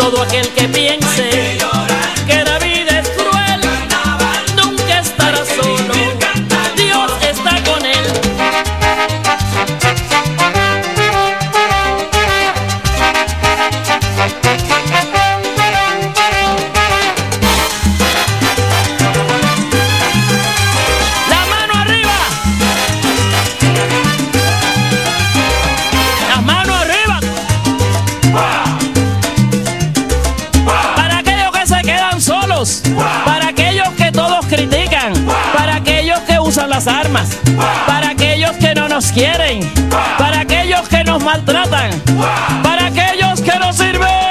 todo aquel que piense que la vida es cruel, nunca estará solo, Dios está con él. La mano arriba, las manos arriba. Para aquellos que se quedan solos, para aquellos que todos critican, para aquellos que usan las armas, para aquellos que no nos quieren, para aquellos que nos maltratan, para aquellos que no sirven.